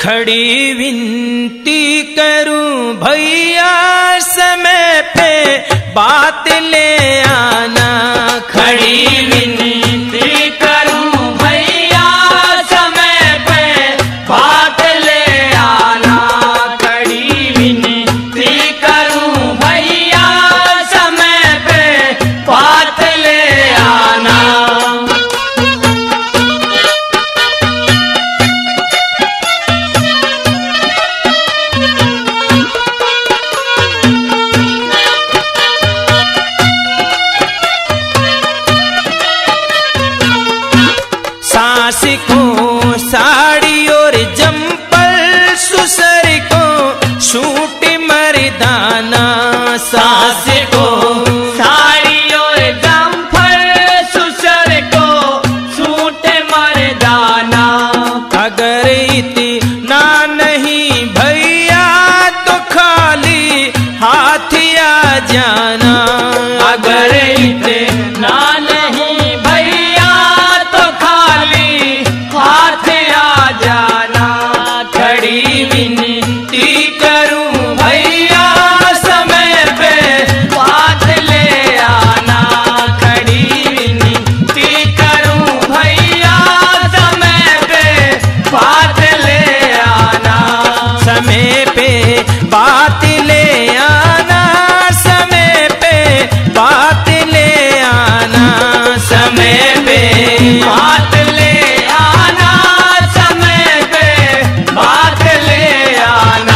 खड़ी विनती करूं भैया समय पे बात ले आना। खड़ी विनती करूं भैया समय पे बात ले आना। खड़ी विनती करूं भैया समय पे बात ले आना। सास को साड़ी और जम्पर, ससुर को सूट मर्दाना। सास को साड़ी और जम्पर, ससुर को सूट मर्दाना। अगर इतना नहीं भैया तो खाली हाथ आ जाना। अगर इतना नहीं भैया तो खाली हाथ आ जाना। खड़ी विनती करूं भैया समय पे बात ले आना। खड़ी विनती करूं भैया समय पे बात ले आना। समय पे बात ले आना, समय पे बात ले आना। समय पे बात ले आना। समय पे बात ले आना।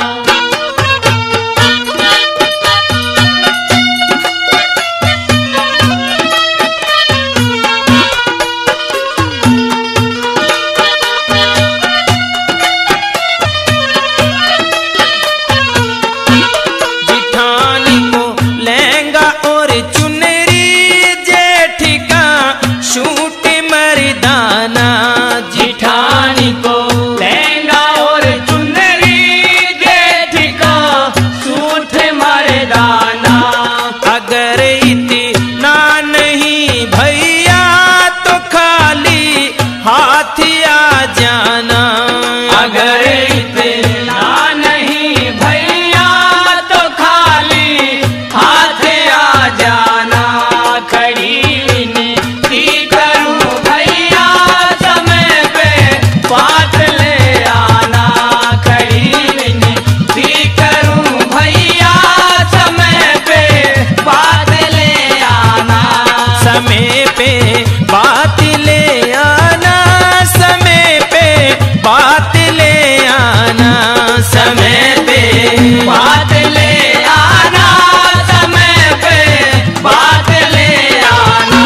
जिठानी को लहंगा और चुनरी, जेठ का सूट मर्दाना। जिठानी को लहंगा और चुनरी, जेठ का सूट मर्दाना। अगर इतना नहीं भैया तो खाली हाथ आ जाना। अगर इतना नहीं भैया तो खाली हाथ आ जाना। खड़ी विनती करूं भैया समय पे बात ले आना। खड़ी विनती करूं भैया समय पे बात ले आना। समय पे बात ले आना, समय पे बात ले आना। समय पे बात ले आना। समय पे बात ले आना।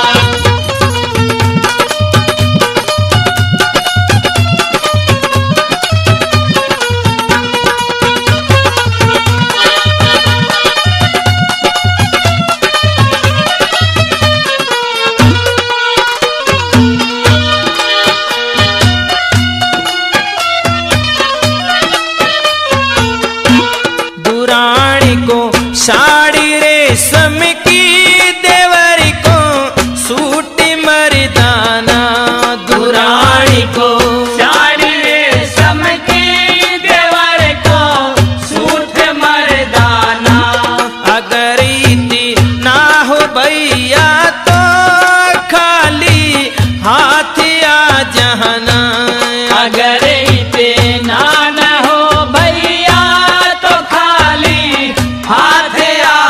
दुरानी को साड़ी रेशम की, देवर को सूट मर्दाना। दुरानी को साड़ी रेशम की, देवर को सूट मर्दाना। अगर इतना हो भैया तो खाली हाथ आ जाना। अगर इतना न हो भैया तो खाली हाथ आ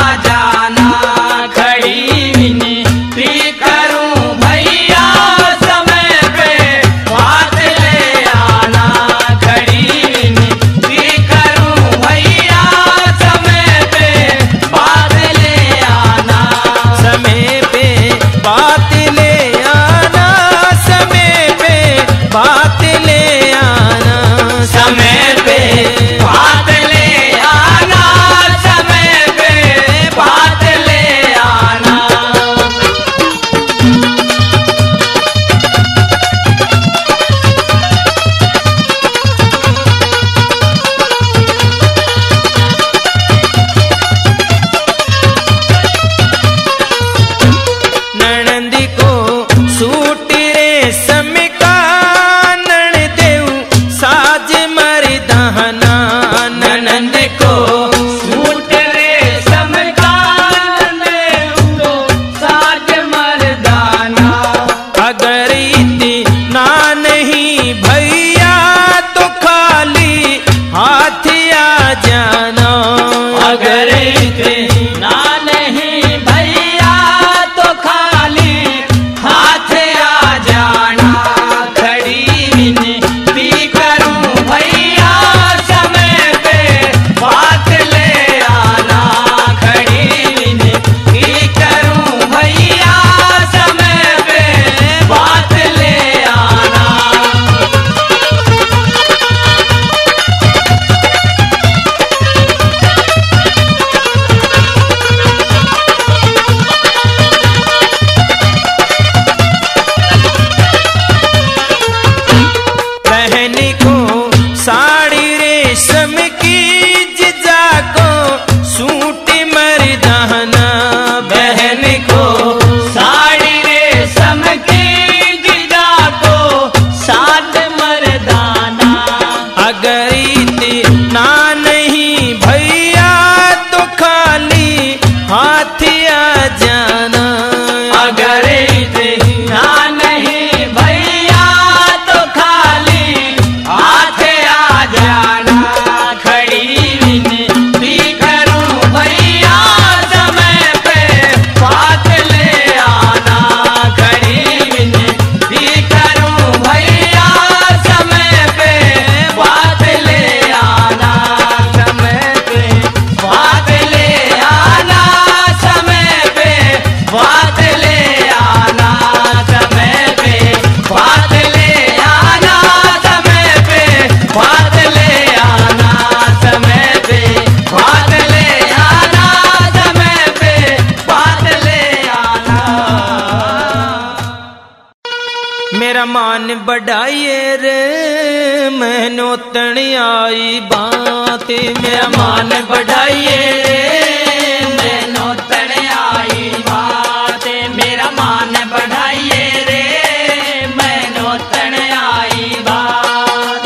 बढ़ाइए रे मैनो तण आई बात। मेरा मान बढ़ाइए रे मैनो तण आई बात। मेरा मान बढ़ाइए रे मैनो तण आई बात।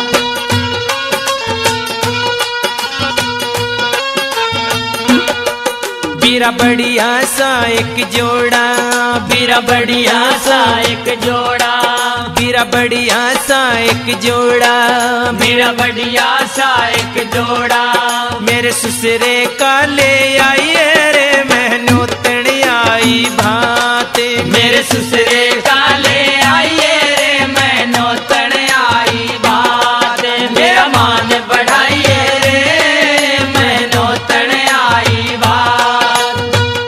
बीरा बढ़िया सा एक जोड़ा, बीरा बढ़िया सा एक जोड़ा, बीरा बढ़िया सा एक जोड़ा, बीरा बढ़िया सा एक जोड़ा। मेरे ससुरे का ले आइए रे मैनो तण आई भात। मेरे ससुरे का ले आइए रे मैनो तण आई बात। मेरा मान बढ़ाइए रे मैनो तण आई बात।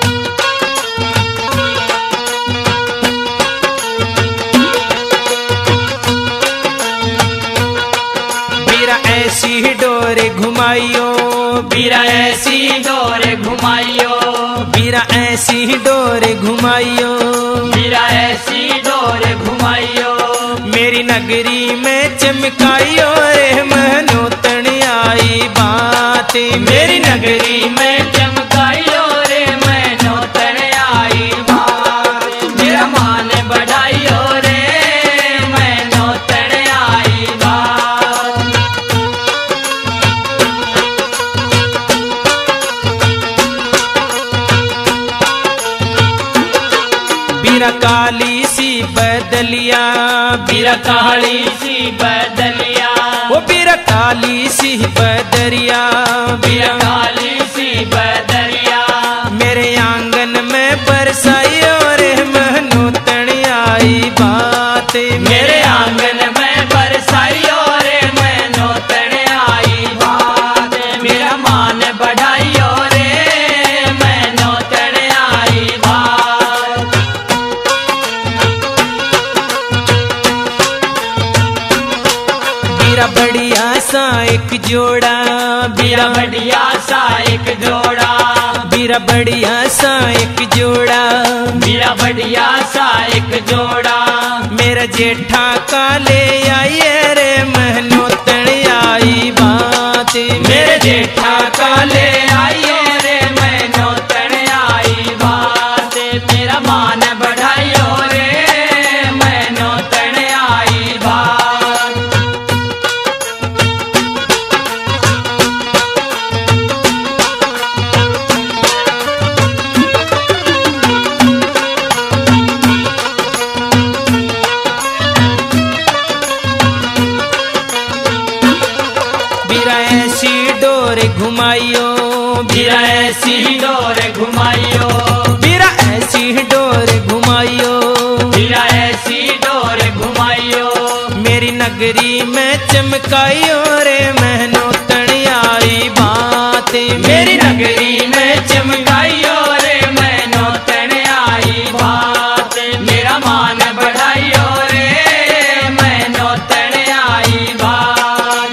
बीरा ऐसी डोरे घुमाइयो, बीरा ऐसी डोरे घुमाइयो, बीरा ऐसी डोरे घुमाइयो, बीरा ऐसी डोरे घुमाइयो। मेरी नगरी में चमकाइयो रे मैनो तण आई बात। मेरी नगरी में चमकाइयो रे मैनो तण आई बात। मेरा मान बढ़ाइयो रे मैनो तण आई बात। बीरा काली सी बदलिया, बीरा काली सी बदलिया, वो बीरा काली सी बदरिया, बीरा काली सी बदलिया। मेरे आंगन में बरसाइयो रे मैनो तण आई बात। मेरे आंगन में बरसाइयो रे मैनो तण आई बात। मेरा मान बढ़ाइयो रे मैनो तण आई बात। बीरा बढ़िया सा एक जोड़ा, बीरा बढ़िया सा एक जोड़ा, बीरा बढ़िया सा एक जोड़ा, बीरा बढ़िया सा एक जोड़ा। मेरा जेठा का ले आइए रे मैनो तण आई बात। मेरे जेठा का ले आइए रे मैनो तण आई बात। मेरा मान बढ़ाइयो रे मैनो तण आई बात। बीरा ऐसी डोरे घुमाइयो, बीरा ऐसी डोरे घुमाइयो, बीरा ऐसी डोरे घुमाइयो, बीरा ऐसी डोरे घुमाइयो। मेरी नगरी में चमकाइयो रे मैनो तण आई बात। मेरी नगरी में चमकाइयो रे मैनो तण आई बात। मेरा मान बढ़ाइयो रे मैनो तण आई बात।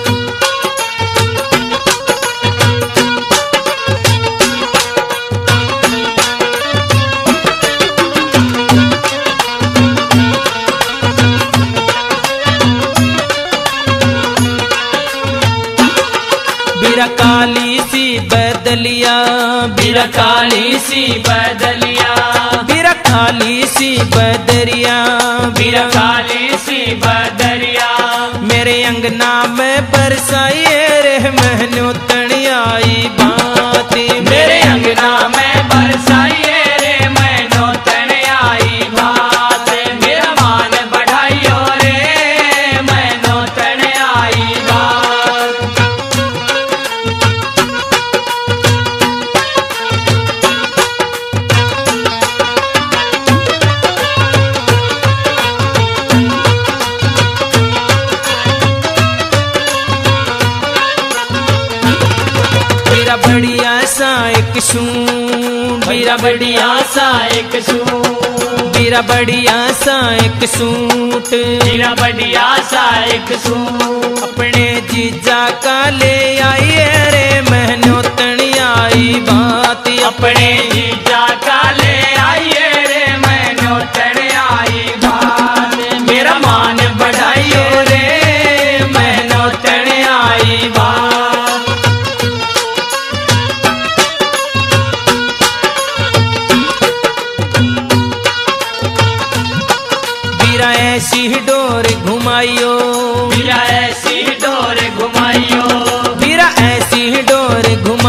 बीरा काली सी बदलिया, बीरा काली सी बदलिया, बीरा काली सी बदरिया, बीरा काली सी बदरिया। मेरे अंगना में बरसाइए रे मैनो तण आई बात। मेरे अंगना में बरसाइए रे मैनो तण आई बात। मेरा मान बढ़ाइयो रे मैनो तण आई बात। बीरा बढ़िया सा एक सूट, बीरा बढ़िया सा एक सूट, बीरा बढ़िया सा एक सूट, बीरा बढ़िया सा एक सूट। अपने जीजा का ले आइए रे मैनो तण आई बात। अपने जीजा का ले आइए रे मैनो तण आई बात। मेरा मान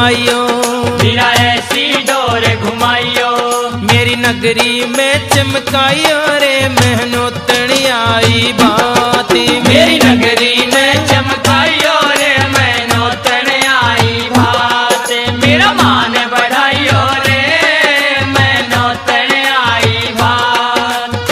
घुमाइयो, मीरा ऐसी डोर घुमाइयो, मेरी नगरी में चमकाइयो रे मेहनोतनी आई भांति। मेरी नगरी में चमकाइयो रे मेहनोतनी आई भांति। मेरा मान बढ़ाइयो रे मेहनोतनी आई भांति।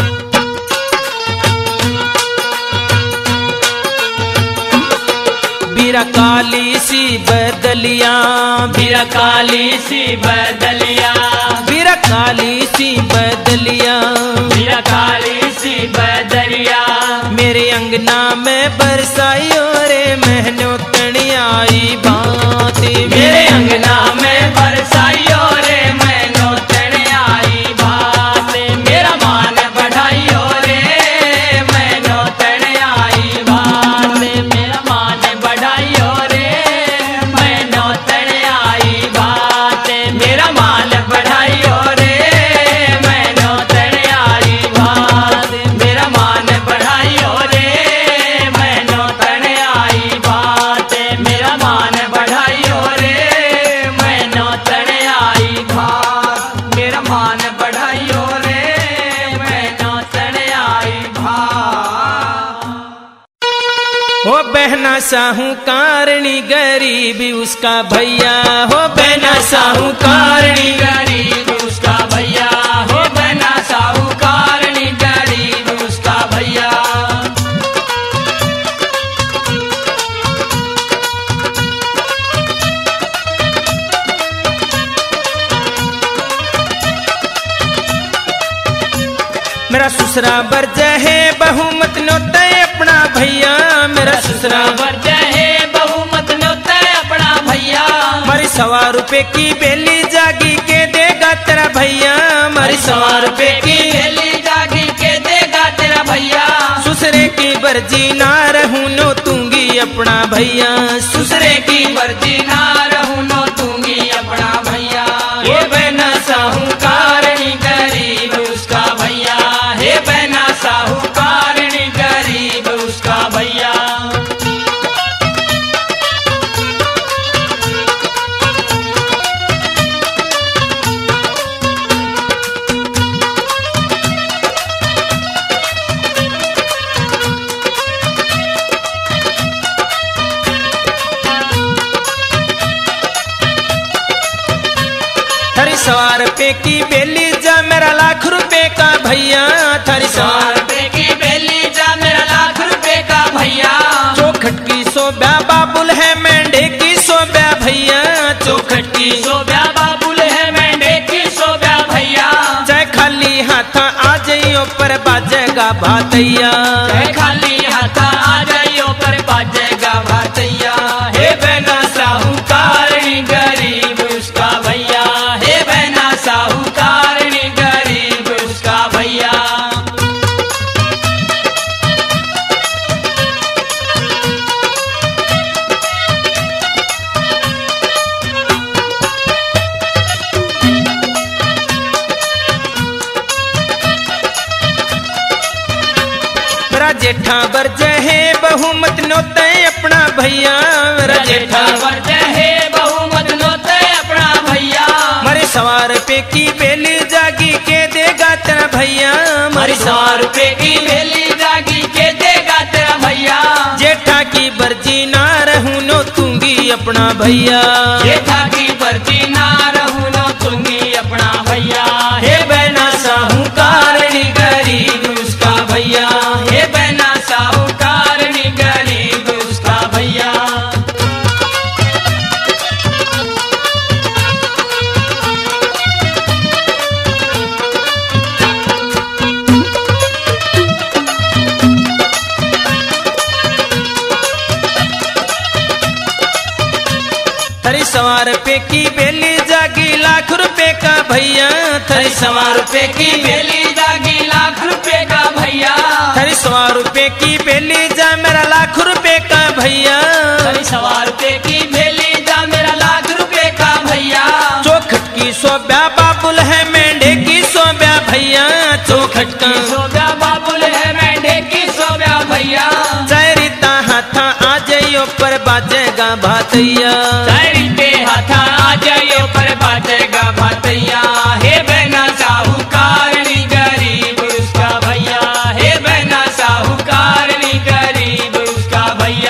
बीरा काली सी बदलिया, बीरा काली सी बदलिया, बीरा काली सी बदलिया, बीरा काली सी बदलिया, मेरे अंगना में बरसाइयो रे मेहनोतनी आई भांति। मेरे अंगना में बरसाइयो रे मेहनोतनी आई भांति। मेरा मान बढ़ाइयो रे मेहनोतनी आई भांति। मेरा मान बढ़ाइयो रे मेहनोतनी आई भांति। मेरा मान बढ़ाइयो रे मेहनोतनी आई भांति। मेरा मान बढ़ाइयो रे मेहनोतनी आई भांति। मेरा मान बढ़ाइयो रे मेहनोतनी आई भांति। मेरा मान बढ़ाइयो रे मेहनोतनी आई भांति। हो बहना साहूकारणी गरीबी उसका भैया, हो बहना साहूकारणी गरीब उसका भैया, हो बना साहूकारणी गरीब उसका भैया। मेरा ससुरा बरज है बहुमत नोते अपना भैया, मेरा ससुरा वर्ज है बहुमत नोता अपना भैया। मारी 100 रुपए की बेली जागी के देगा तेरा भैया, मारी 100 रुपए की बेली जागी के देगा तेरा भैया। ससुरे की बरजी ना रहूं नो तूंगी अपना भैया, ससुरे की मर्जी ना रहूं नो तूंगी अपना भैया। हे बहना साहूकारणी गरीब उसका भैया, हे बहना साहूकारणी गरीब उसका भैया। थारी 100 रुपए की बेली जा मेरा 1,00,000 रुपए का भैया, थारी 100 रुपए की बेली जा मेरा 1,00,000 रुपए का भैया। चौखट की सोब्या बाबुल है मेंढे की सोब्या भैया, चौखट की सोब्या बाबुल है मेंढे की सोब्या भैया। चाहे खाली हाथ आ जाइयो पर बाजेगा भातैया, चाहे खाली हाथ आ जाइयो पर बाजेगा भातैया। हे बहना साहूकारणी गरीब उसका भैया, हे बहना साहूकारणी गरीब उसका भैया। मेरा जेठा बरज है बहुमत नोते अपना भैया, मेरा जेठा जेठा वर्ज है बहुमत नोते अपना भैया। मारे 100 रुपए की बेली जागी के देगा तेरा भैया, हमारी 100 रुपए की बेली जागी के देगा तेरा भैया। जेठा की बरजी ना रहूं नो तूंगी अपना भैया, जेठा की बरती ना रहूं नो तूंगी अपना भैया। हे बहना साहूकारणी गरीब उसका भैया, हे बहना साहूकारणी गरीब उसका भैया। थारी 100 रुपए की बेली जागी 1,00,000 रुपए का भैया, थारी 100 रुपए की बेली जागी 1,00,000 रुपए का भैया। थारी 100 रुपए की बेली जा मेरा 1,00,000 रुपए का भैया, 100 रुपए की बेली जा मेरा 1,00,000 रुपए का भैया। चौखट की सोब्या बाबुल है मेंढे की सोब्या भैया, चौखट का सोब्या बाबुल है मेंढे की सोब्या भैया। चाहे रीता हाथा आ जाइयो जाइयो पर बाजेगा भातैया। चैरी पे हाथ आ जाइयो पर बाजेगा भातैया। हे बहना साहूकारनी गरीब उसका भैया। हे बहना साहूकारनी गरीब उसका भैया।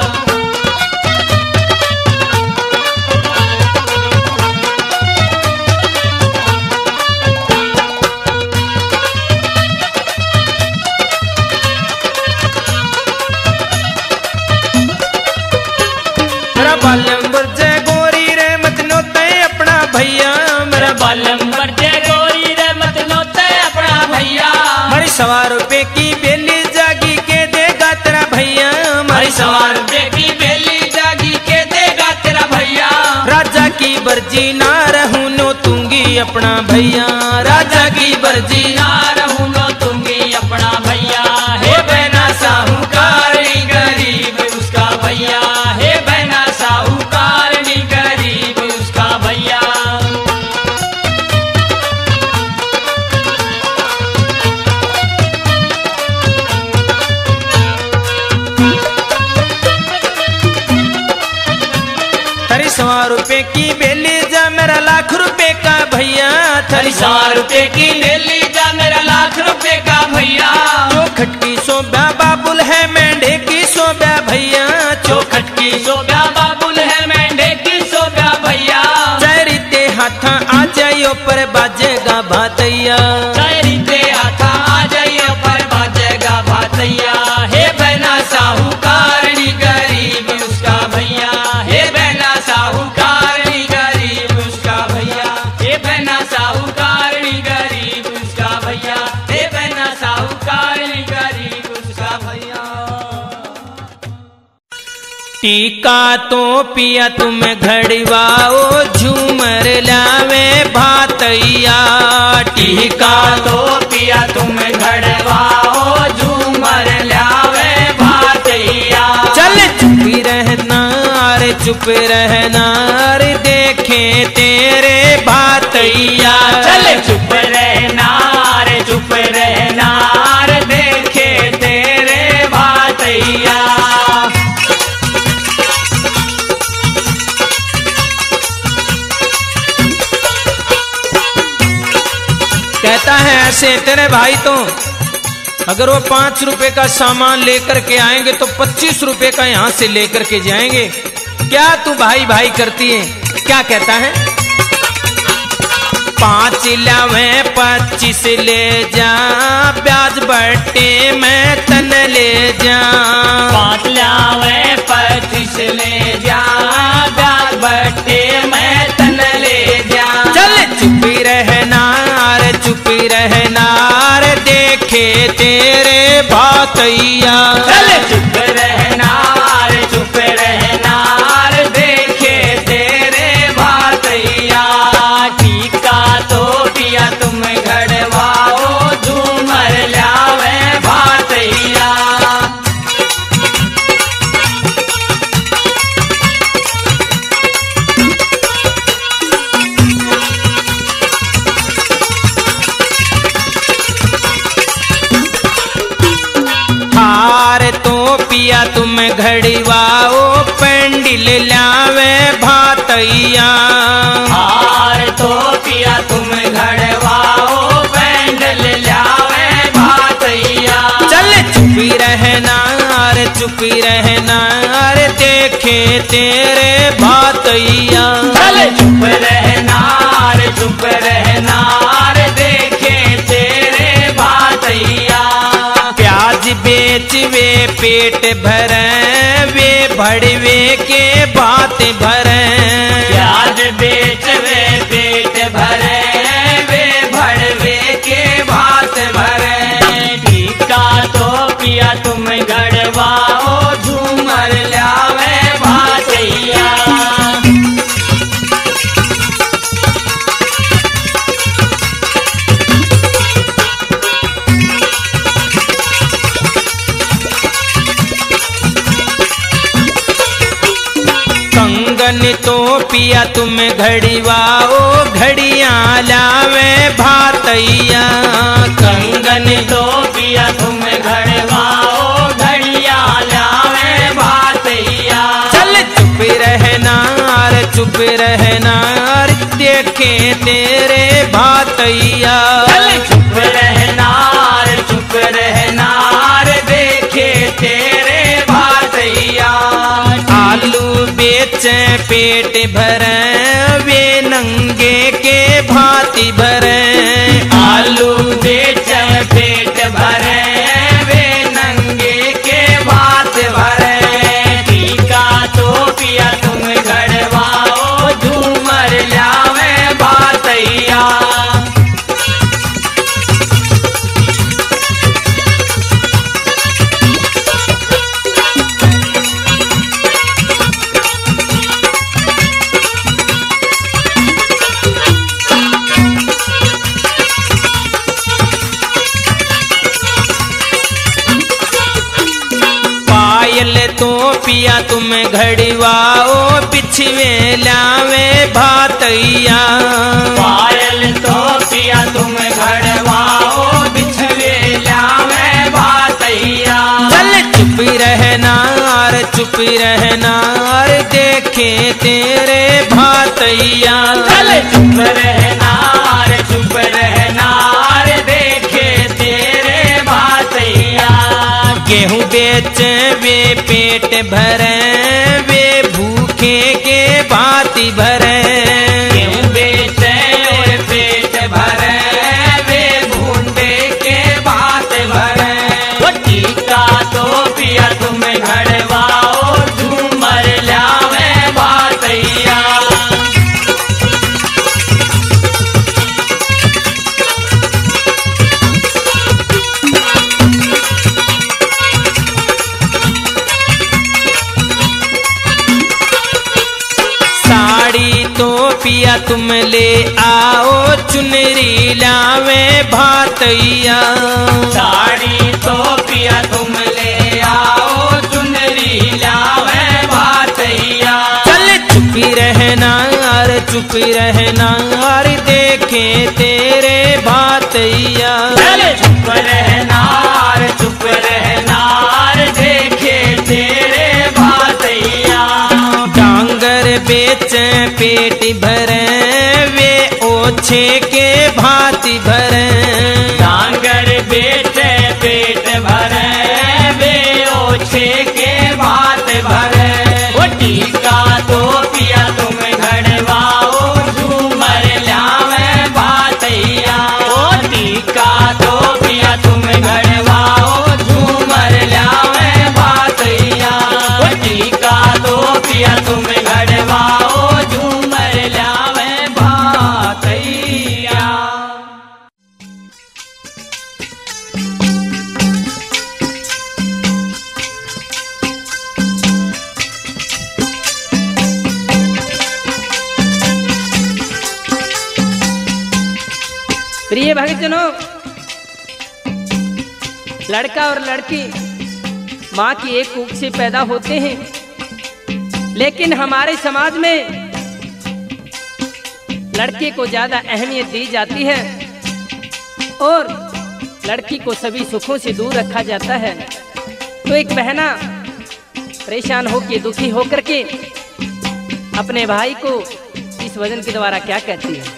मेरा बालम बरजे गोरी रे मत नोते अपना भैया। मेरा बालम बरजे गोरी रे मत नोते अपना भैया। हमारी 100 रुपए की बेली जागी के देगा तेरा भैया। हमारी 100 रुपए की बेली जागी के देगा तेरा भैया। राजा की बर्जी ना रहूं नो तूंगी अपना भैया। राजा की बर्जी ना रहूं नो तूंगी अपना भैया। हे बहना साहूकारनी गरीब उसका भैया। हे बहना साहूकारनी गरीब उसका भैया। तेरी 100 रुपए की बेली जा मेरा 1,00,000 रुपए का भैया। तेरी 100 रुपए की बेली जा मेरा 1,00,000 रुपए का भैया। चौखट की सोब्या बाबुल है मेंढे की सोब्या भैया। चौखट की सोब्या बाबुल है मेंढे की सोब्या भैया। चैरी ते हाथ आ जाइयो पर बाजेगा भातैया। चैरी ते हाथ आ जाइयो पर बाजेगा भातैया। हे बहना साहूकारनी गरीब उसका भैया। हे बहना साहूकारनी गरीब उसका भैया। हे बहना साहूकारनी गरीब उसका भैया। हे बहना साहूकारनी गरीब उसका भैया। टीका तो पिया तुम घड़वाओ झूमर लावे भातैया। टीका तो पिया तुम घड़वाओ झूमर लावे भातैया। चल चुप रहना रे चुप रहना रे देखे तेरे भातैया। चल चुप रहना रे चुप रहना रे देखे तेरे भातैया। कहता है ऐसे तेरे भाई तो अगर वो 5 रुपए का सामान लेकर के आएंगे तो 25 रुपए का यहाँ से लेकर के जाएंगे। क्या तू भाई भाई करती है? क्या कहता है? 5 लावे 25 ले जा ब्याज बट्टे में तन ले जा। 5 लावे 25 ले जा ब्याज बट्टे में तन ले जा। चल चुपी रहना रे चुपी रहना रे देखे तेरे भातैया। चल चुप रहना रे चुप रहना रे देखे तेरे भातैया। टीका तो पिया तुम घड़वाओ झूमर लावे भातैया। हार तो पिया तुम घड़वाओ पेंडिल लावे भातैया। हार तो पिया तुम घड़वाओ पेंडल लावे भातैया। चल चुपी रहना रे चुपी रहना रे देखे तेरे भातैया। चल चुप रहना रे चुप रहना रे देखे तेरे भातैया। प्याज बेच वे पेट भरे वे भड़वे के बात भरे। प्याज बेच वे पेट भरे वे भड़वे के भात भरे। टीका तो पिया तुम गड़वाओ झूमर लावे भातैया। कंगन तो पिया तुम घड़ीवाओ घड़ियां लावे भातैया। कंगन तो पिया तुम घड़वाओ घड़िया लावे भातैया। चुप रहना देखे तेरे भातैया। चुप रहना देखे तेरे भातैया। आलू बेचे पेट भरे वे नंगे के भांति भरे। आलू बेचे पेट भरे वे नंगे के भात भरे। टीका तो पिया तुम गढ़वाओ झूमर लावे भातैया। तो पिया तुम घड़वाओ बिछवे लावे भातैया। पायल तो पिया तुम घड़वाओ बिछवे लावे भातैया। चल चुप रहना देखे तेरे भातैया। चल चुप रहना देखे तेरे भातैया। गेहूं बेचे वे पेट भरे वे भूखे के भांति भरे। गेहूं बेचे वे पेट भरे वे भूंडे के भात भरे। वो टीका तो पिया तुम घड़वाओ झूमर लावे भातैया। पिया तुम ले आओ चुनरी लावे भातैया। साड़ी तो पिया तुम ले आओ चुनरी लावे भातैया। चल चुप रहना देखे तेरे भातैया। चल चुप रहना देखे तेरे भातैया। डांगर बेचे पेट भरे वे ओछे के भांति भरे। डांगर बेचे पेट भरे वे ओछे के भात भरे। वो टीका तो पिया तुम घड़वाओ झूमर लावे भातैया। वो टीका तो पिया तुम घड़वाओ झूमर लावे भातैया। वो टीका तो पिया तुम घड़वाओ झूमर लावे भातैया। प्रिय भक्तजनों, लड़का और लड़की माँ की एक कूख से पैदा होते हैं, लेकिन हमारे समाज में लड़के को ज्यादा अहमियत दी जाती है और लड़की को सभी सुखों से दूर रखा जाता है। तो एक बहना परेशान होकर दुखी होकर के अपने भाई को इस भजन के द्वारा क्या कहती है?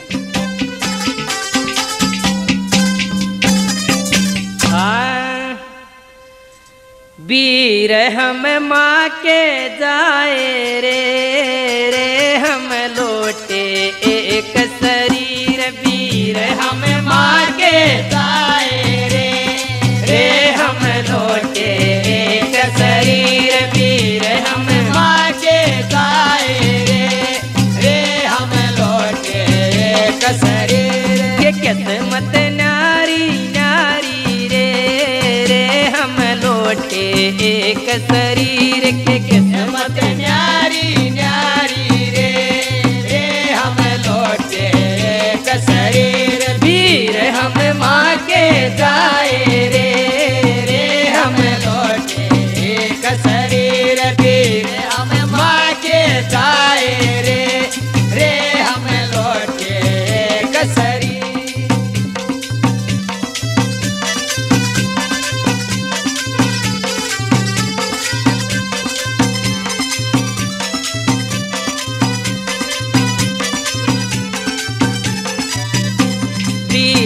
वीर हम माँ के जाए रे हम लौटे एक शरीर। वीर हम माँ के जाए रे हम लौटे एक शरीर। वीर हम माँ के जाए रे हम लौटे एक शरीर। के किस्मत नारी नारी रे हम लौटे एक शरीर। के किस्मत न्यारी न्यारी रे हम लौटे एक शरीर। वीर हम माँ के जाए रे हम लौटे एक शरीर। वीर हम माँ के जाए रे हम लौटे एक शरीर।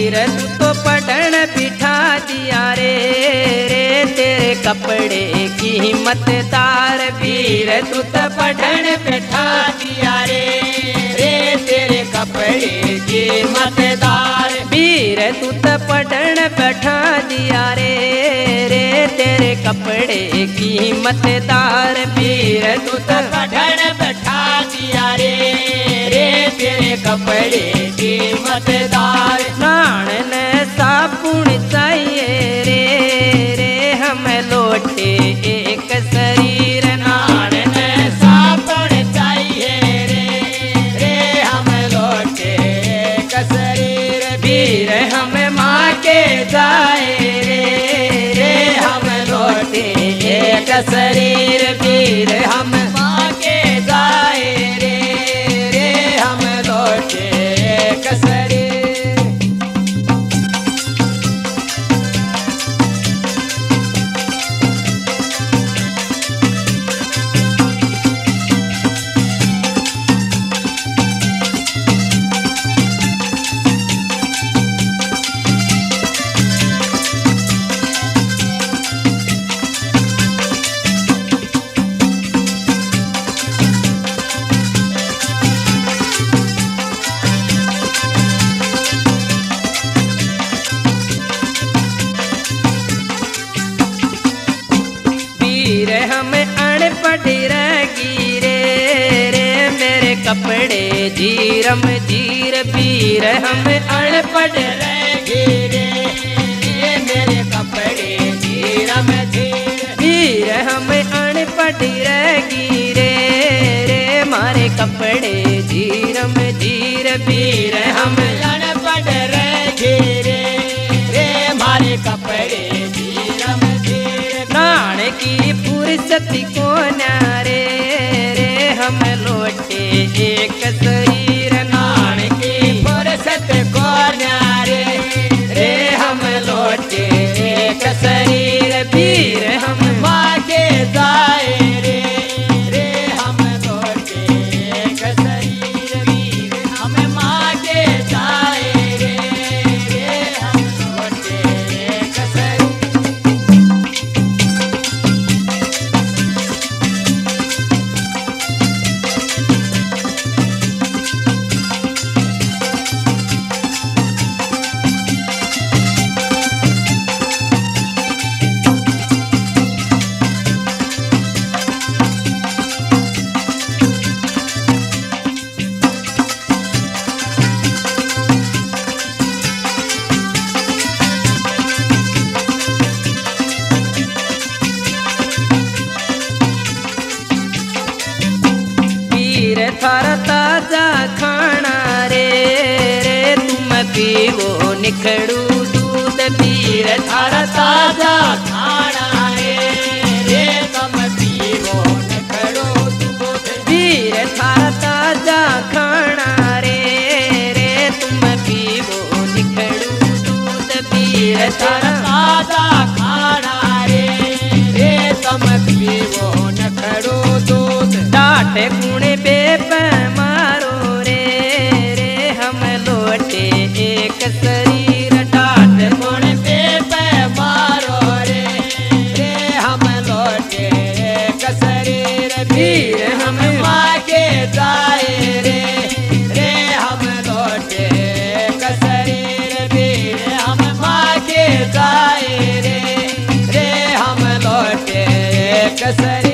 वीर तू तो पढ़न बिठा दिया रे तेरे कपड़े की हिम्मतदार वीर तू तो पढ़न बिठा दिया रे तेरे कपड़े की हिम्मतदार वीर तू तो पढ़न बैठा दिया रे तेरे कपड़े की हिम्मतदार वीर तू तो पढ़न बैठा दिया रे तेरे कपड़े की हिम्मतदार नाण ने साबुन चाहिए रे हमें लौटे एक शरीर नाण ने साबुन चाहिए रे हमें लौटे एक शरीर वीर हमें माँ के जाए रे हमें लौटे एक शरीर वीर हम माँ के जाए रे हम लौटे एक शरीर वीर हमें अनपढ़ रही रे मेरे कपड़े जीरम जीर वीर हमें अनपढ़ रहेगी रे मेरे कपड़े जीरम जीर वीर हमें अनपढ़ रही रे मारे कपड़े जीरम जीर वीर हम अनपढ़ रहेगी रे मारे कपड़े जीरम जीर नाण की फुर्सत को नारे हम लौटे एक शरीर नाण की फुर्सत को न्यारे रे हम लौटे एक शरीर वीर हम माँ के जाए रे हम लौटे एक शरीर वीर हम माँ के जाए रे हम लौटे एक शरीर वीर थारा ताजा खाना रे तुम पीवो निखड़ू दूध वीर थारा ताजा खाना रे तुम पीवो नखड़ो दूध वीर थारा ताजा खाना रे तुम पीवो निखड़ू दूध वीर थारा ताजा खाना रे तुम पीवो नखड़ो दूध डाट गुणे बेप मारो रे हम लौटे एक शरीर डाट गुण पे मारो रे हम लौटे एक शरीर वीर हम माँ के जाए रे हम लौटे एक शरीर वीर हम माँ के जाए रे हम लौटे एक शरीर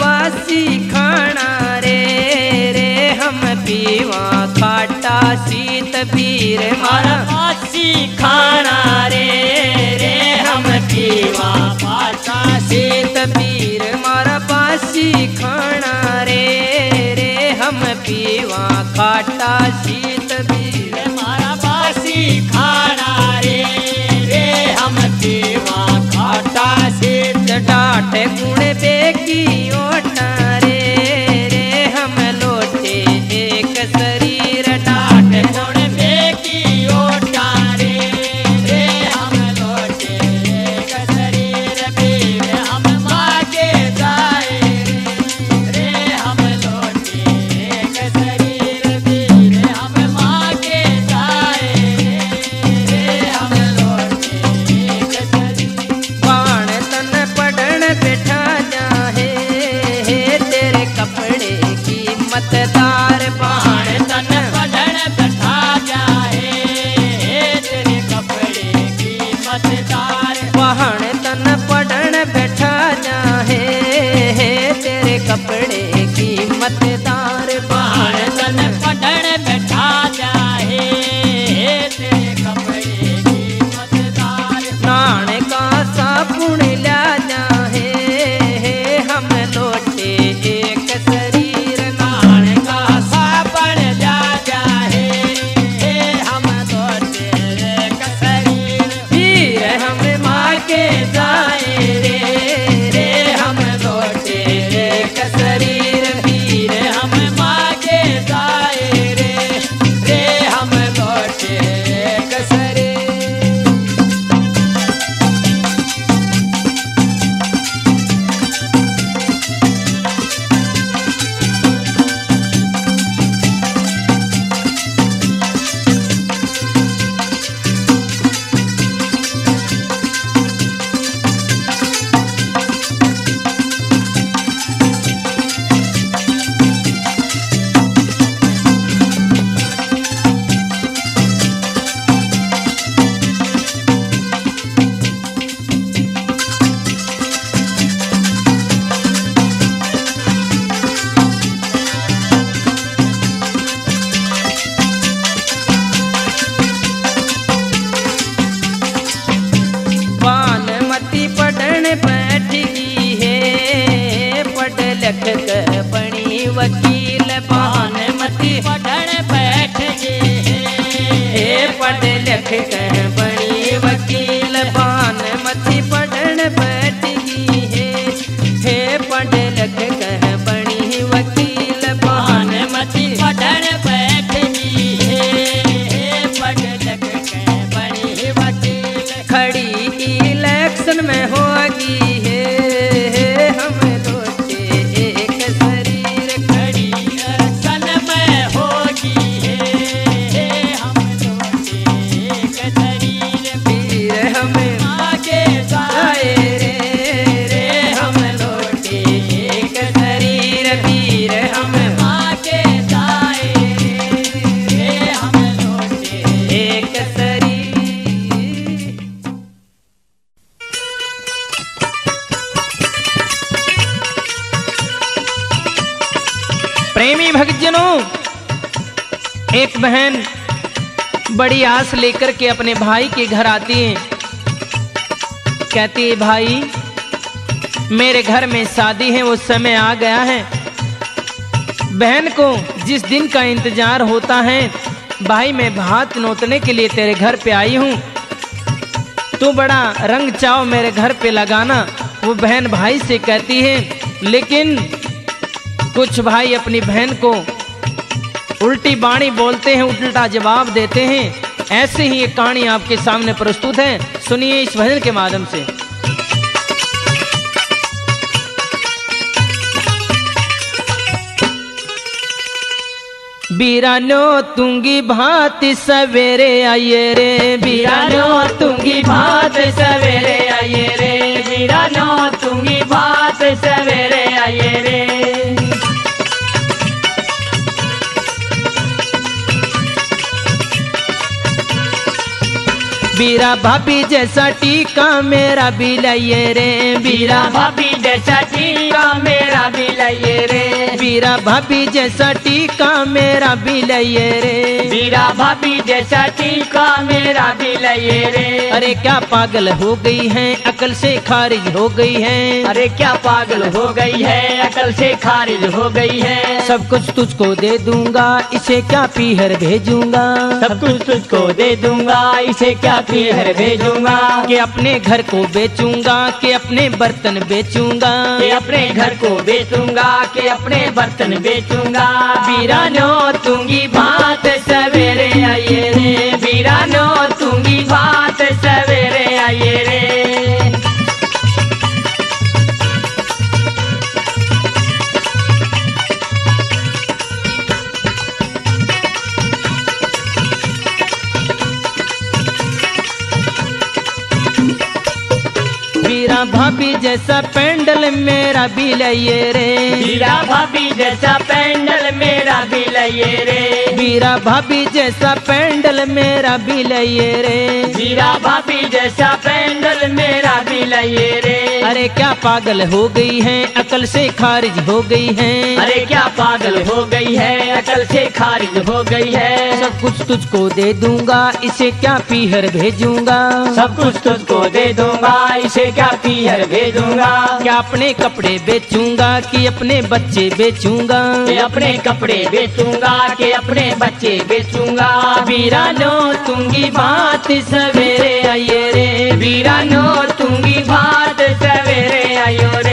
पीवा खाटा सी शीत पीर मारा पासी खाना रे रे हम पीवा पाता शीत पीर मारा पासी खाना रे रे हम पीवा खाटा शीत पीर मारा पासी खाना रे रे हम पीवा खाटा शीत डाट गुण बेकी ओटा रे रे हम लोटे एक शरीर डाट गुण बेकी ओटा रे रे हम लोटे एक शरीर पीर हम मागे जाए रे हम लोटे एक शरीर पीर हम मागे जाए रे हम लोटे एक शरीर बाण तन पढ़न बैठा जाहे तेरे कपड़े की मतदार बाण तन पढ़न बैठा जाए तेरे कपड़े की मतदार बाण तन पढ़न बैठा जाहे तेरे कपड़े की मतदार बाण तन पढ़न बैठा जाए तेरे कपड़े की मतदार नाण का साबुन ला जाहे हम लोटे एक शरीर नाण का साबण जा जाए हम लोटे एक शरीर वीर हम माँ के जाए रे रे हम लोटे एक शरीर वीर हम मागे जाए रे रे हम लोटे एक शरीर बानमती पढ़न बैठ गई है पढ़ लिख कर बनी वकील बानमती पढ़न बैठ गए हे पढ़ लिख कर बनी वकील बानमती पढ़न बैठ गई है पढ़ लिख कर बनी वकील बानमती पढ़न बैठ गई है पढ़ लिख के बड़ी वकील खड़ी इलेक्शन में होगी है हम लोटे एक शरीर खड़ी अरसन में होगी है हम लोटे एक शरीर वीर हम आगे जाए जाए रे हम लोटे एक शरीर वीर हम आगे जाए रे हम लोटे एक शरीर प्रेमी भक्तजनों, एक बहन बड़ी आस लेकर के अपने भाई के घर आती है। कहती है भाई मेरे घर में शादी है, वो समय आ गया है। बहन को जिस दिन का इंतजार होता है, भाई मैं भात नोतने के लिए तेरे घर पे आई हूँ, तू बड़ा रंग चाव मेरे घर पे लगाना। वो बहन भाई से कहती है, लेकिन कुछ भाई अपनी बहन को उल्टी बाणी बोलते हैं, उल्टा जवाब देते हैं। ऐसे ही एक कहानी आपके सामने प्रस्तुत है, सुनिए इस भजन के माध्यम से। बीरानो तुंगी भात सवेरे आइए रे, बीरानो तुंगी भात सवेरे आइए रे, बीरानो तुंगी भात सवेरे आइए रे। बीरा भाभी जैसा टीका मेरा भी लाइए रे, बीरा भाभी जैसा टीका मेरा भी लाइए रे, बीरा भाभी जैसा टीका मेरा भी लइए रे, बीरा भाभी जैसा टीका मेरा भी लइए रे। अरे क्या पागल हो गई है, अकल से खारिज हो गई है, अरे क्या पागल हो गई है, अकल से खारिज हो गई है। सब कुछ तुझको दे दूंगा, इसे क्या पीहर भेजूंगा, सब कुछ तुझको दे दूंगा, इसे क्या पीहर भेजूंगा। कि अपने घर को बेचूंगा, कि अपने बर्तन बेचूंगा, कि अपने घर को बेचूंगा, कि अपने बर्तन बेचूंगा। वीरानो तूंगी बात सवेरे आइए रे, वीरानो तूंगी बात सवेरे आइए रे। बीरा भाभी जैसा पेंडल मेरा भी लइए रे, बीरा भाभी जैसा पेंडल मेरा भी लइए रे, बीरा भाभी जैसा पेंडल मेरा भी लइए रे, बीरा भाभी जैसा पेंडल मेरा भी लइए रे। अरे क्या पागल हो गई है, अकल से खारिज हो गई है, अरे क्या पागल हो गई है, अकल से खारिज हो गई है। सब कुछ तुझको दे दूंगा, इसे क्या पीहर भेजूंगा, सब कुछ तुझको दे दूंगा, इसे क्या पीहर भेजूंगा। क्या अपने कपड़े बेचूंगा, कि अपने बच्चे बेचूंगा, कि अपने कपड़े बेचूंगा, कि अपने बच्चे बेचूंगा। वीरानो तूंगी बात सवेरे आइए रे, वीरानो तूंगी बात सवेरे आइयो रे।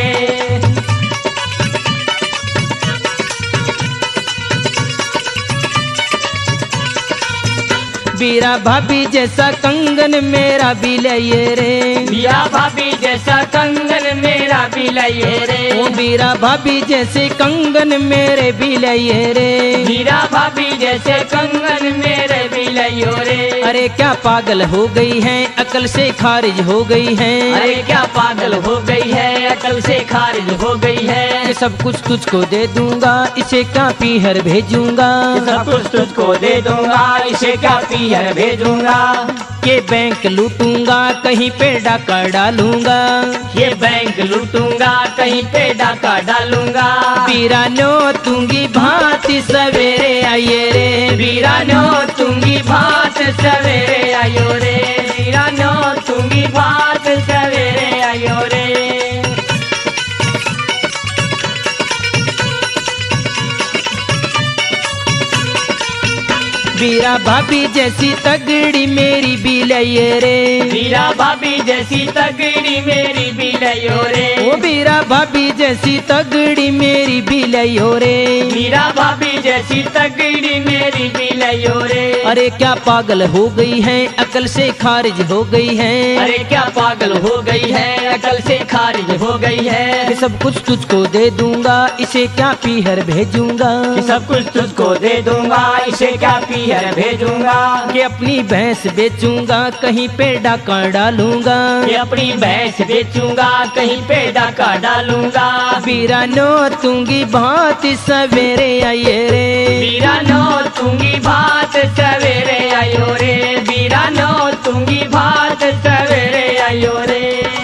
बीरा भाभी जैसा कंगन मेरा भी लइए रे, बीरा भाभी जैसा कंगन मेरा भी लइए रे, ओ बीरा भाभी जैसे कंगन मेरे भी लइए रे, बीरा भाभी जैसे कंगन मेरे भी लइयो रे। अरे क्या पागल हो गई है, अकल से खारिज हो गई है, अरे क्या पागल हो गई है, अकल से खारिज हो गई है। कि सब कुछ तुझको दे दूंगा, इसे क्या पीहर भेजूंगा, सब कुछ तुझको दे दूंगा, इसे क्या पीहर भेजूंगा। के बैंक लूटूंगा, कहीं पे डाका डालूंगा, ये बैंक लूटूंगा, कहीं पे डाका डालूंगा। बीरानो तूंगी भांति सवेरे आइए रे, वीरानो तूंगी बात सवेरे आयो रे, वीरानो तूंगी बात सवेरे आयो रे। बीरा भाभी जैसी तगड़ी मेरी भी लइए रे, बीरा भाभी जैसी तगड़ी मेरी भी लइयो रे, ओ बीरा भाभी जैसी तगड़ी मेरी भी लइयो रे, बीरा भाभी जैसी तगड़ी मेरी भी लइयो रे। अरे क्या पागल हो गई है, अकल से खारिज हो गई है, अरे क्या पागल हो गई है, अकल से खारिज हो गई है। कि सब कुछ तुझको दे दूंगा, इसे क्या पीहर भेजूंगा, कि सब कुछ तुझको दे दूंगा, इसे क्या पीहर भेजूंगा। कि अपनी भैंस बेचूंगा, कहीं पे डाका डालूंगा, कि अपनी भैंस बेचूंगा, कहीं पे डाका डालूंगा। बीरानो तूंगी भांति सवेरे आइए रे, वीरानो तूंगी बात सवेरे आयो रे, वीरानो तूंगी बात सवेरे आयो रे।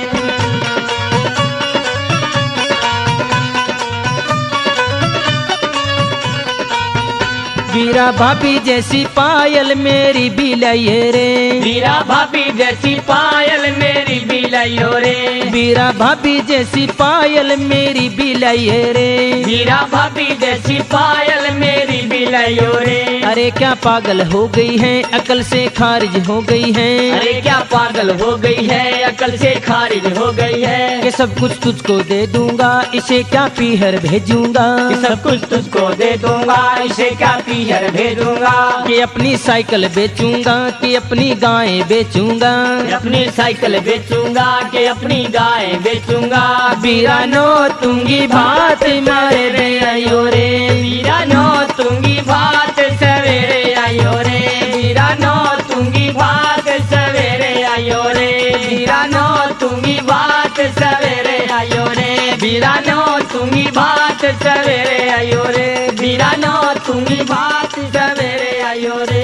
बीरा भाभी जैसी पायल मेरी भी लइए रे, वीरा भाभी जैसी पायल मेरी भी लइयो रे, बीरा भाभी जैसी पायल मेरी भी लइए रे, वीरा भाभी जैसी पायल मेरी भी लइयो रे। अरे क्या पागल हो गई है, अकल से खारिज हो गई है, अरे क्या पागल हो गई है, अकल से खारिज हो गई है। कि सब कुछ तुझको दे दूंगा, इसे क्या पीहर भेजूंगा, कि सब कुछ तुझको दे दूंगा, इसे क्या पीहर भेजूंगा। कि अपनी साइकिल बेचूंगा, कि अपनी गाय बेचूंगा, कि अपनी साइकिल बेचूंगा, कि अपनी गाय बेचूंगा। बीरानो तूंगी भात मारे रे आयो रे, वीरानो तूंगी बात सवेरे आयो रे, वीरानो तूंगी बात सवेरे आयो रे, वीरानो तूंगी बात सवेरे आयो रे, वीरानो तूंगी बात सवेरे आयो रे, वीरानो तूंगी बात सवेरे आयो रे।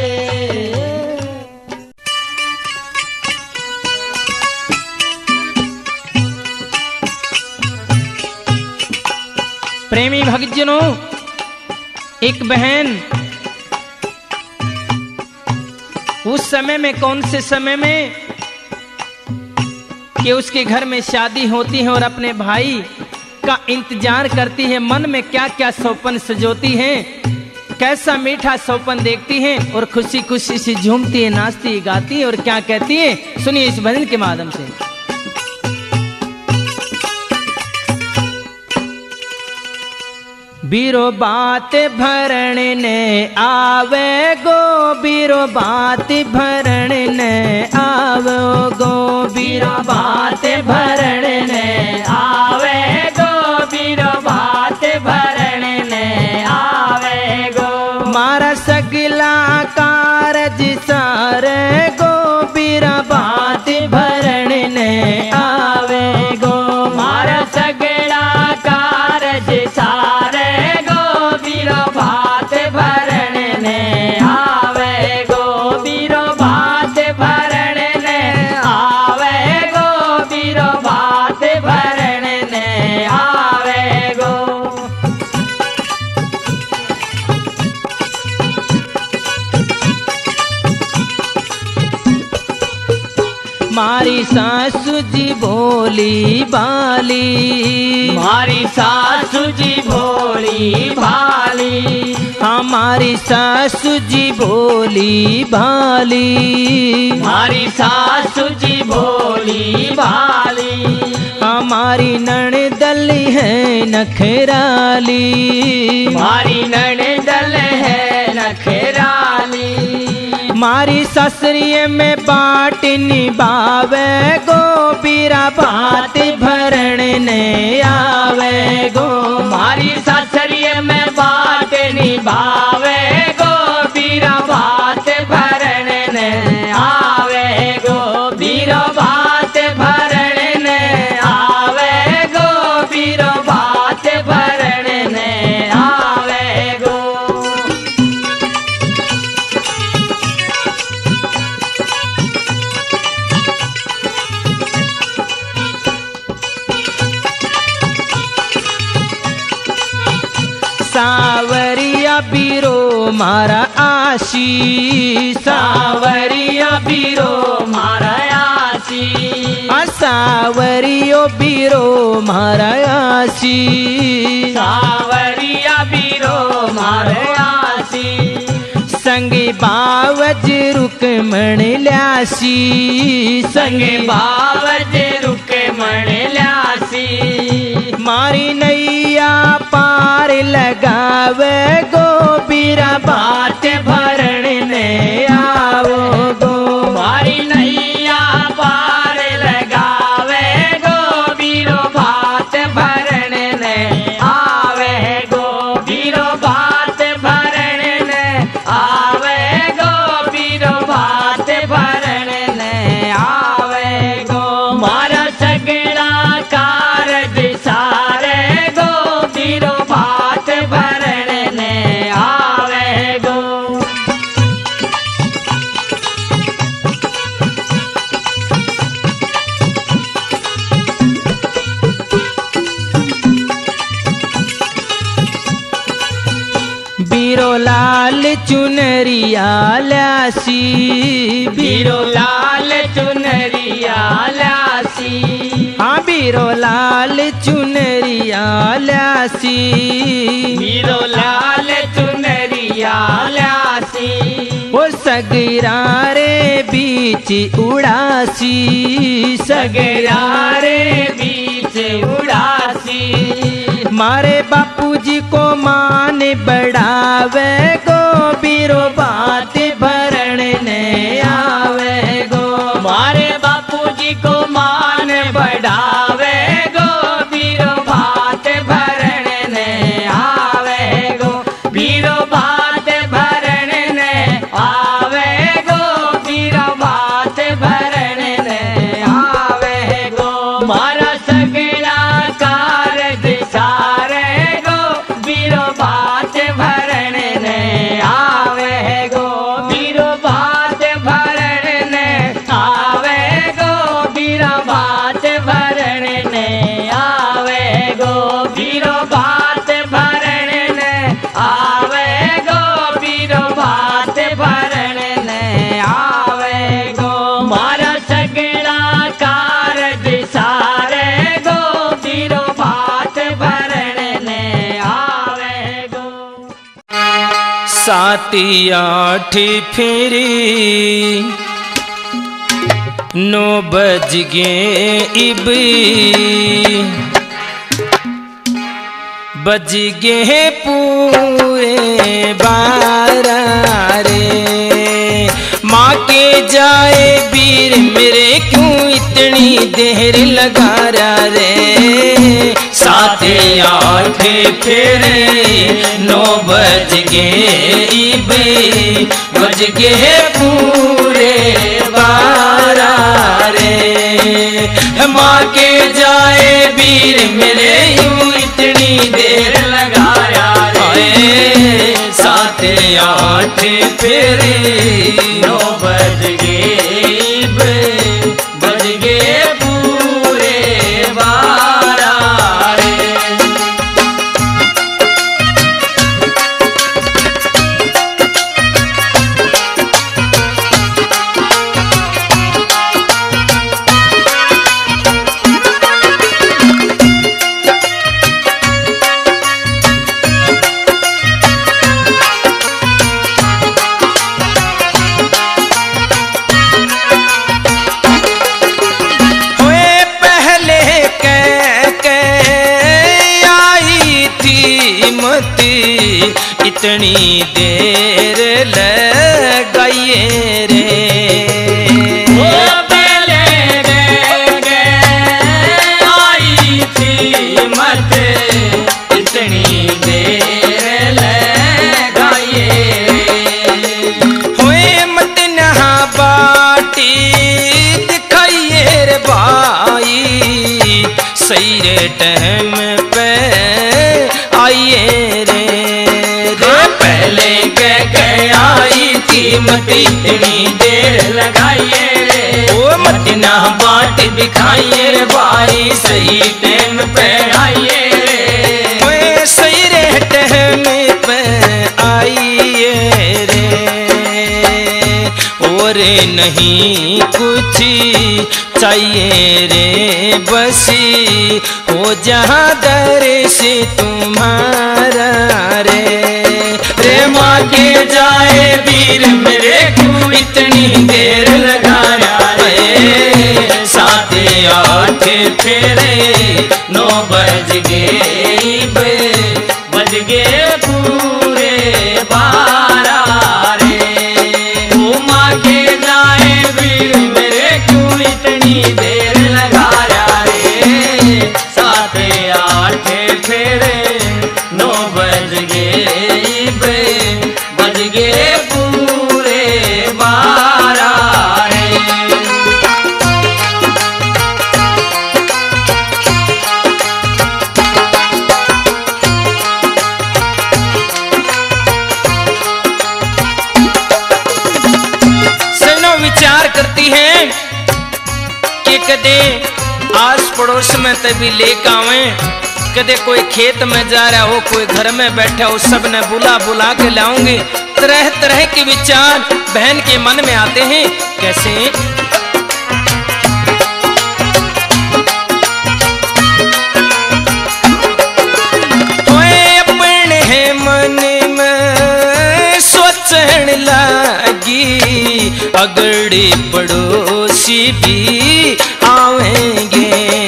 प्रेमी भक्तजनों, एक बहन उस समय में, कौन से समय में कि उसके घर में शादी होती है और अपने भाई का इंतजार करती है, मन में क्या क्या सौपन सजोती है, कैसा मीठा सौपन देखती है और खुशी खुशी से झूमती है, नाचती है, गाती है और क्या कहती है, सुनिए इस भजन के माध्यम से। बीरो बात भरण ने आवे गो, बीरो बात भरण ने आवो गो, बीरो बात भरण ने आवे गो, बीरो बात भरण ने आवे गो। मारा सगला कारज सारे गो, बीरा बात भरण ने आवे गो, मारा सगला कारज सारे बात भरण ने आवे गो, बीरो बात भरण ने आवे गो, बीरो बात भरण ने आवे गो। मारी सासू जी भोली भाली, मारी सासू जी भोली भाली, हमारी सासू जी भोली भाली, हमारी सासू जी भोली भाली, हमारी ननदल है नखराली, हमारी ननदल है नखराली, मारी ससुरिये में बाट निभावे गो, बीरा बात भरण ने आवे गो, मारी ससुरिये में बाट निभावे गो, बीरा बात भरण ने आवे गो, बीरो बात भरण ने आवे गो, बीरो बात भरण ने आवे गो। सावरिया बीरो मारा आशी, सावरिया बीरो मारा आशी, सावरियो बीरो मारा आशी, सावरिया बीरो मारा आशी, संगे बावज रुकमण ल्यासी, संगे बावज रुकमण ल्यासी, मारी नैया पार लगावे गो, बीरा बात भरण ने आवो गो, मारी नैया पार लगावे गो, बीरो बात भरण ने आवे गो, बीरो बात भरण ने आवे गो, बीरो बात भरण ने आवे गो, मारा सगड़ा कारज सारे गो, बीरो बात भरण ने आवे गो। बीरो लाल चुनरिया ल्यासी, बीरो लाल चुनरिया ल्यासी, हाँ बीरो लाल चुनरिया ल्यासी, बीरो लाल चुनरिया ल्यासी, वो सगरा रे बीच उड़ासी, सगरा रे बीच उड़ासी, मारे बापूजी को मान बढ़ावे गो, बीरो बात भरण ने आवे गो, मारे बापूजी को मान बढ़ावे गो, बीरो बात भरण ने आवे गो, बीरो बात भरण ने आवे गो, बीरो बात भरण ने आवे गो, मारा सगड़ा कारज सारे गो, बीरो बात भरण ने साती आठ फेरी 9 बज गए इब बज गए पूरे 12 रे। माँ के जाए वीर मेरे क्यों इतनी देर लगा रहा रे। 7 8 फेरे 9 बज गए इब बज गए पूरे 12 रे। माँ के जाए वीर मेरे यूं इतनी देर लगाया रे। 7 8 फेरे 9 बज गए बज गए पूरे 12 रे। इतनी देर लगाइए रे। वो पहले आई थी मत इतनी देर लगाइए हुए मत नहा बाटी दिखाइए रे भाई। सही रे टाइम पे आइए रे। पहले कह आई थी मत इतनी देर लगाइए रे। ओ मत ना बाट दिखाइए रे भाई सही टाइम पे आइए रे। ओए सही रे टाइम पे आइए रे। और नहीं कुछ चाहिए रे बसी हो जहाँ दर्श तुम्हारा रे। रे माँ के जाए वीर मेरे क्यों इतनी देर लगाया रे। 7 8 फेरे 9 बज गए बज गए पूरे 12 रे। वो माँ के जाए वीर मेरे क्यों इतनी देर लगाया रे। 7 8 फेरे 9 बज गए बज गए पूरे 12 रे। सनो विचार करती हैं कि कदे आस पड़ोस में तभी लेकर आवे। कदे कोई खेत में जा रहा हो कोई घर में बैठा हो सब ने बुला बुला के लाऊंगी। तरह तरह के विचार बहन के मन में आते हैं। कैसे अपने मन में सोचन लगी अगड़े पड़ोसी भी आवेंगे।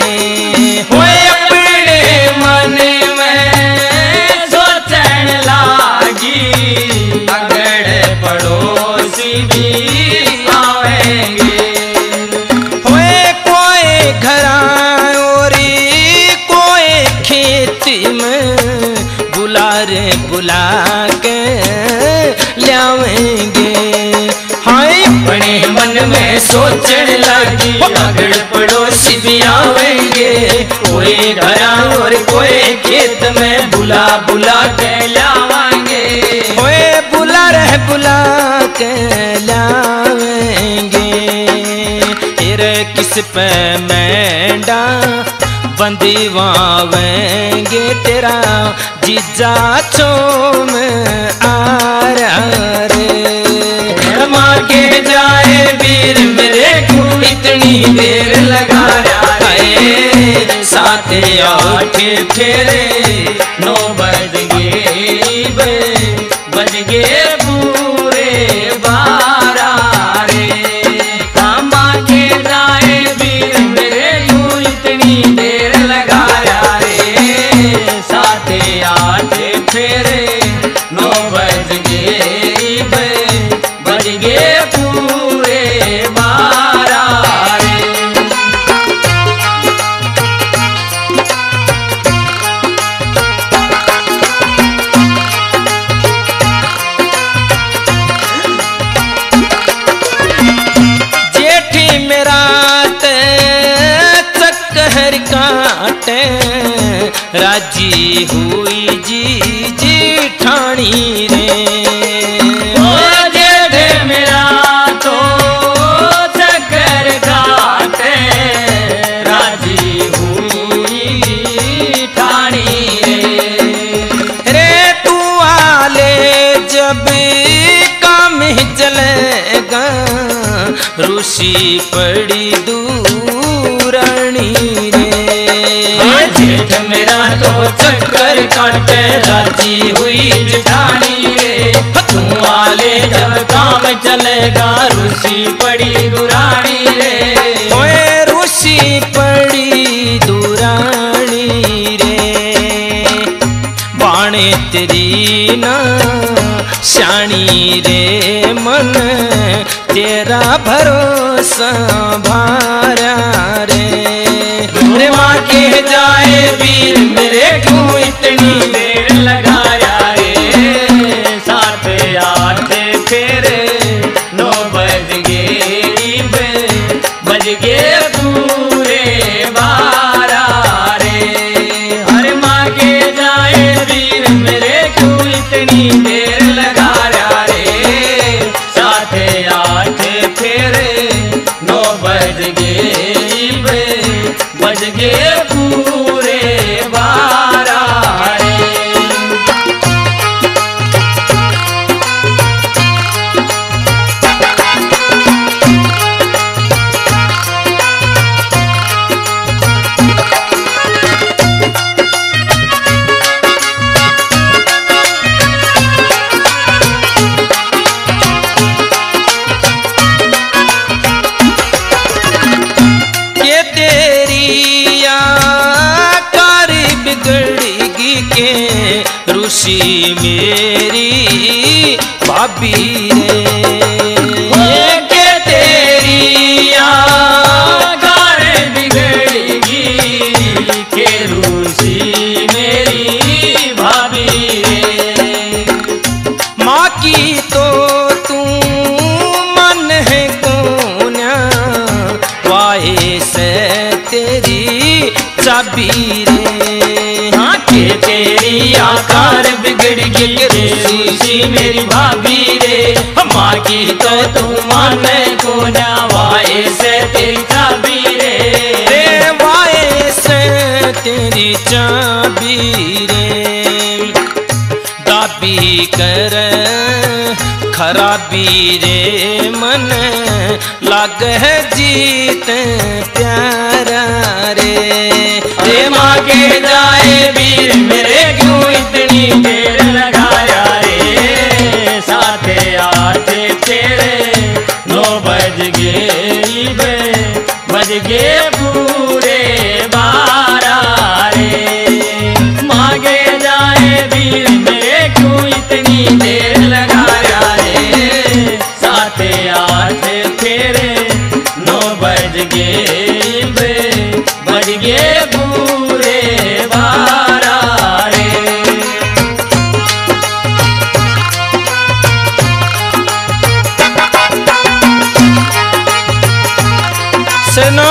मन में सोचन लागी अगड़ पड़ोसी भी आवेंगे। हुए कोई घरा और कोई खेती में बुला रे बुला के लावेंगे। हाय अपने मन में सोचन लगी अगड़ पड़ोसी भी आवेंगे। कोई घरा और कोई खेत में बुला बुला के लावेंगे। ओए बुला रहे बुला के लावेंगे। तेरे किस पे मैंडा बंदीवावेंगे। तेरा जीजा चोम आ रहा रे। माँ के जाए वीर मेरे को इतनी देर लगा रहा है। 7 8 फेरे 9 बज गए फेरे 9 बज गए बज गए पूरे 12 रे। जेठी मेरा चक्कर काटे राजी हुई जी जेठानी रे। ओ जेठ मेरा तो चक्कर काटे राजी हुई ठानी रे। तू आले जब काम ही चलेगा ऋषि पड़ी दूरानी रे। जेठ मेरा तो चक्कर काटे राजी हुई जेठानी रे। तू आले जब काम चलेगा ऋषि पड़ी दुरानी रे। ओए ऋषि पड़ी दुरानी रे। बाणे तेरी ना श्याणी रे मन तेरा भरोसा भारा रे। रे माँ के जाए वीर मेरे क्यों इतनी देर लगाया रे। 7 8 फेरे 9 बज गए बज गए पूरे 12 रे। हरे माँ के जाए वीर मेरे क्यों इतनी देर लगाया रे। 7 8 फेरे 9 बज गए बज गए पूरे 12 रे। ये तेरी आकार बिगड़गी के ऋषि मेरी भाभी रे। के तेरी आकार बिगड़ेगी के ऋषि मेरी भाभी रे। माँ की तो तू मन है कोन्या वाए से तेरी चाबी रे। हाँ के तेरी आकार बिगड़ गई ऋषि मेरी भाभी रे। माँ की तो तू मान को नवाए से तेरी चाबी रे। वाए से तेरी चाबी रे। दाबी कर खराबी रे मन लाग है जीत प्यारा रे। रे माँ के जाए वीर मेरे क्यों इतनी देर लगाया रे। 7 8 फेरे 9 बज गए बज गए पूरे 12 रे। माँ के जाए वीर मेरे क्यों इतनी देर लगाया रे। 7 8 फेरे 9 बज गए पूरे 12 रे। सुनो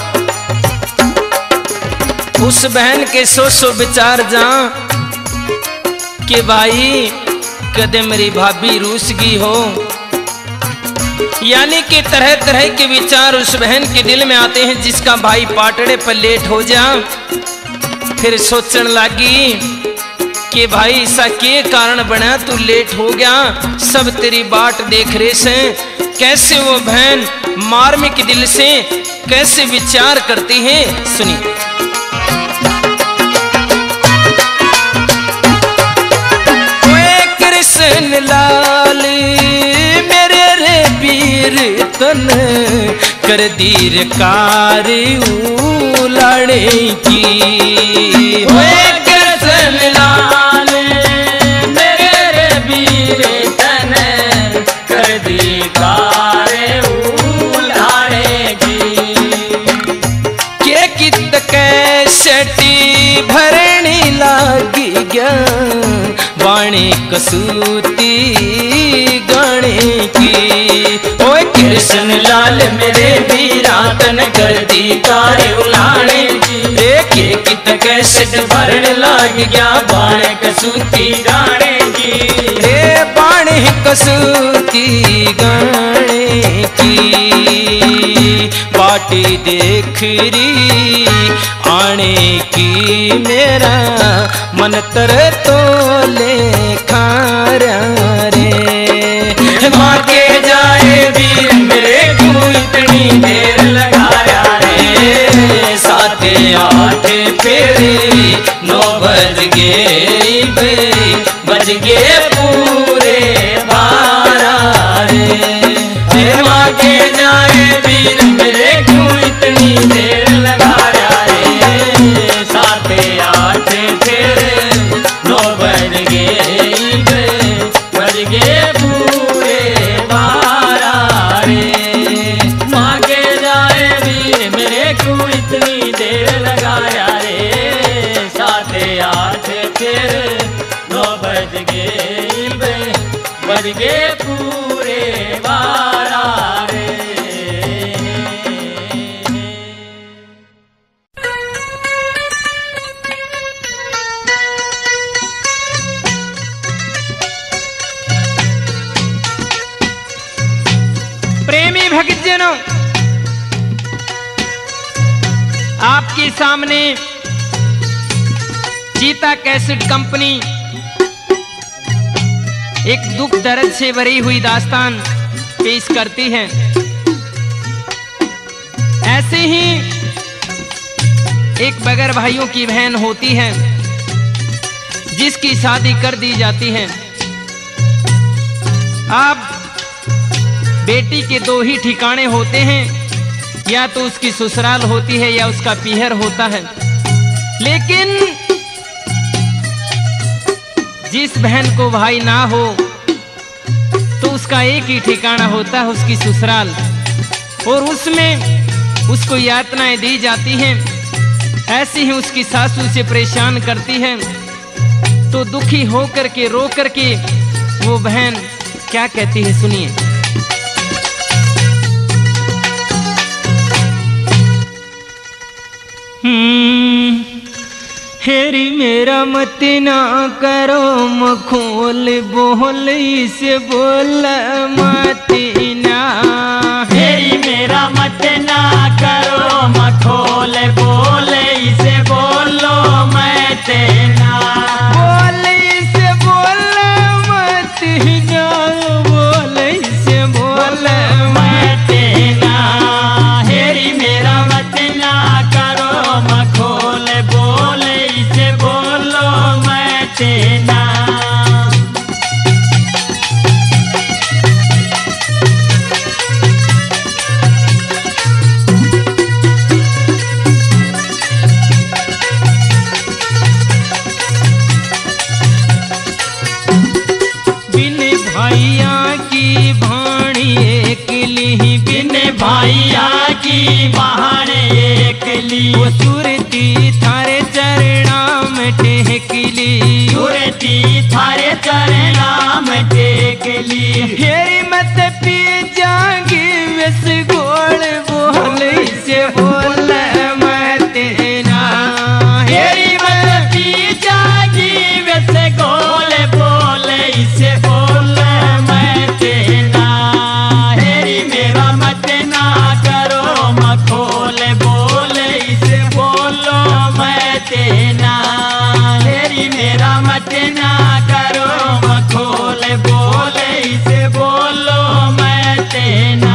उस बहन के सो विचार जा कि भाई कदे मेरी भाभी रूस गई हो। यानी कि तरह तरह के विचार उस बहन के दिल में आते हैं जिसका भाई पाटड़े पर लेट हो जा। फिर सोचने लगी कि भाई ऐसा के कारण बना तू लेट हो गया। सब तेरी बाट देख रहे से। कैसे वो बहन मार्मिक दिल से कैसे विचार करती है सुनिए। कृष्ण लाल मेरे रे पीर तन कर दीर कार उलाड़े की। कृष्ण लाल क्या वाणी कसूती गाने की। ओए कृष्ण लाल मेरे वीरा तन कर दी कार उलाने की। एक कित कैसेट भरण लाग गया बाण कसूती गाने की। रे बाण कसूती गाने की पार्टी देख री आने की। मेरा मन तर तो ले खारा रे माँ के जाए वीर मेरे क्यों इतनी देर लगाया रे। 7 8 फेरे 9 बज गए पूरे 12 रे। माँ के जाए वीर मेरे क्यों इतनी देर लगाया रे। 7 8 फेरे 9 बज गए पूरे 12 रे। माँ के जाए वीर मेरे क्यों इतनी देर लगाया रे। 7 8 फेरे 9 बज गए पूरे 12 रे। प्रेमी भक्तजनों, आपके सामने चीता कैसेट कंपनी एक दुख दर्द से भरी हुई दास्तान पेश करती है। ऐसे ही एक बगैर भाइयों की बहन होती है जिसकी शादी कर दी जाती है। अब बेटी के 2 ही ठिकाने होते हैं, या तो उसकी ससुराल होती है या उसका पीहर होता है। लेकिन जिस बहन को भाई ना हो तो उसका एक ही ठिकाना होता है, उसकी ससुराल, और उसमें उसको यातनाएं दी जाती हैं। ऐसी ही उसकी सासू से परेशान करती है, तो दुखी होकर के रो कर के वो बहन क्या कहती है, सुनिए। हेरी मेरा मत ना करो मखोल बोल इसे बोल मत ना। हेरी मेरा मत ना करो मखोल बोल इसे बोलो मैं तेना। बोल इसे बोल मत ना, बोल इसे बोल मैं तेना। हेरी मेरा मत ना करो मखोल बोल इसे बोलो मैं तेना। भैया की बहाने एकली, वो सुरती थारे चरणा में टेकली, सुरती थारे चरणा में टेकली। हेरी मत पी जागी वस गोल बोल से बोल मत ना। हेरी मत पी जागी वस गोल बोल इसे बोल मत ना। हेरी मेरा मत ना करो मखोल बोल इसे बोलो मत ना। हेरी मेरा मत ना करो मखोल बोल इसे बोलो मत ना।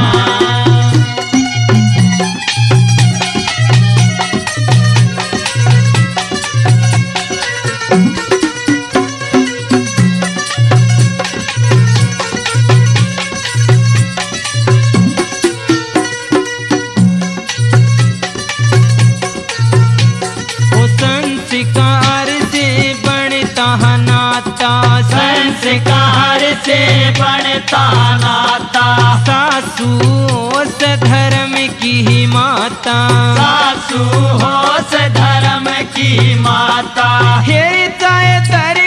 संस्कार से बनता नाता, संस्कार से बनता नाता। सासू धर्म की माता, सासू हो धर्म की माता। हेरी चाहे तर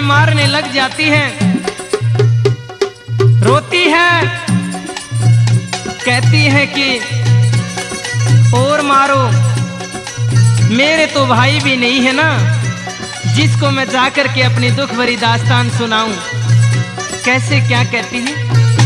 मारने लग जाती है, रोती है, कहती है कि और मारो, मेरे तो भाई भी नहीं है ना जिसको मैं जाकर के अपनी दुख भरी दास्तान सुनाऊं। कैसे क्या कहती है?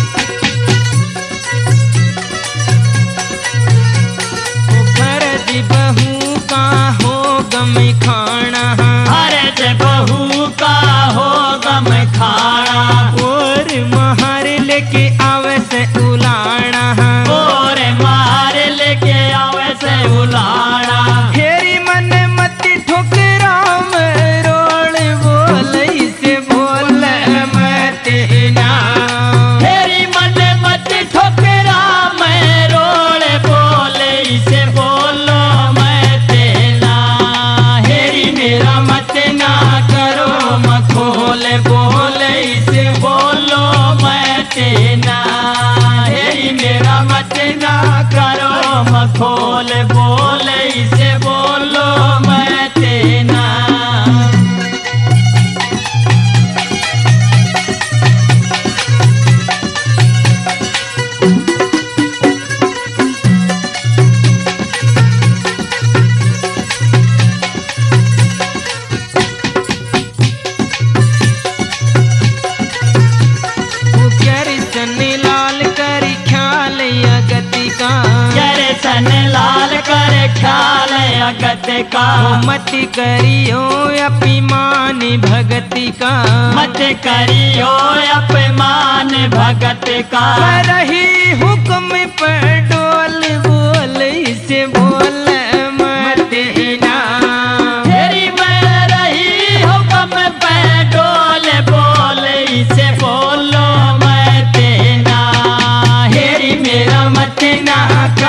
फर्ज बहू का हो गम खाना, फर्ज बहू का हो गम खाना, और महार लेके आवे से उलाना, और मार लेके आवे से उलाना। फेरी मन मत ठोकरा में रोल बोल से बोल मत ना, फेरी मन मत ठोकरा में रोल बोल से बोलो मत ना। हेरी मेरा मत ना करो मखोल बोल से बोलो मत ना। हेरी मेरा मत ना करो मखोल बोल से बोलो मत ना। लाल कर ख्याल अगति का, करे सन लाल कर ख्याल अगत का, मत करियो अभिमान भगति का, मत करियो अपमान भगत का। रही हुक्म पर डोल बोल से बोल मत ना, तेरी मैं रही हुक्म पे डोल बोल से बोलो मत ना। हेरी मेरा मत ना